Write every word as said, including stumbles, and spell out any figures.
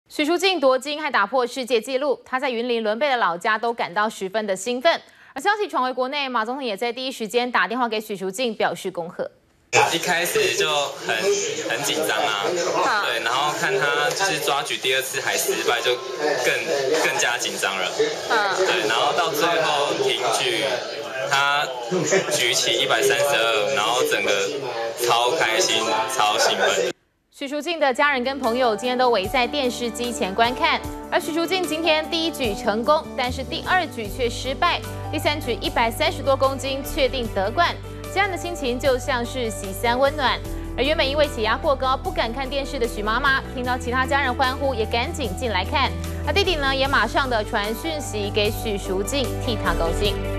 许淑净夺金还打破世界纪录，她在云林伦贝的老家都感到十分的兴奋。而消息传回国内，马总统也在第一时间打电话给许淑净表示恭贺。 一开始就很很紧张啊，对，然后看他就是抓举第二次还失败，就更更加紧张了，对，然后到最后平举，他举起一百三十二，然后整个超开心、超兴奋。 许淑净的家人跟朋友今天都围在电视机前观看，而许淑净今天第一举成功，但是第二举却失败，第三举一百三十多公斤确定得冠，家人的心情就像是喜三温暖。而原本因为血压过高不敢看电视的许妈妈，听到其他家人欢呼，也赶紧进来看。而弟弟呢，也马上的传讯息给许淑净，替她高兴。